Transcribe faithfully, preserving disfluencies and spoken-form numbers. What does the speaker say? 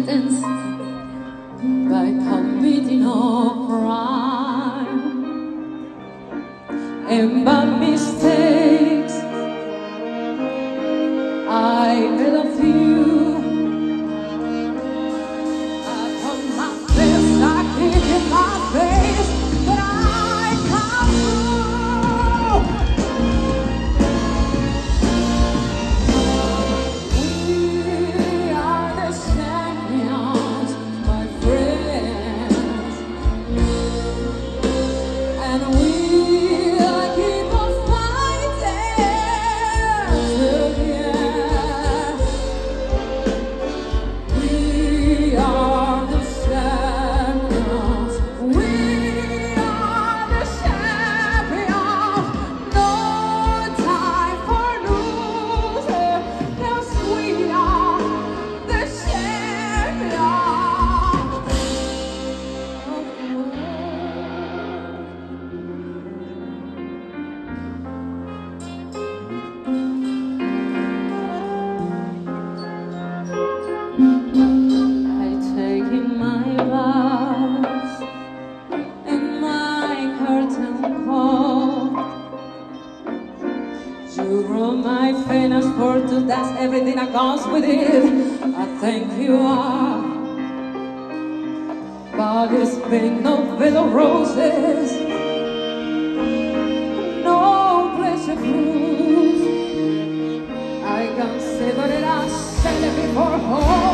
sentence by committing a crime, and by mistakes I made a few. I put my fist, I kick in my face, but I come through. We are the champions, my friends, and we keep on fighting again. We are the champions. We are the champions. No time for losing, 'cause we are the champions of the world. I take in my vows and my curtain call. You roll my fingers for to dust everything that comes with it. I think you are, but it's been no bed of roses, no pleasure cruise. I can see, but it I said it before. Oh,